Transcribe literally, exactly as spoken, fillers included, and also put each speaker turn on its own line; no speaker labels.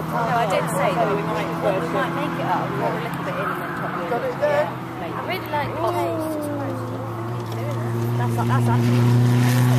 No, I did say that we might, well, we might make it up, pour a little bit in and then top it.
Got it there?
Yeah, maybe.
I really like the taste.
That's, that's actually...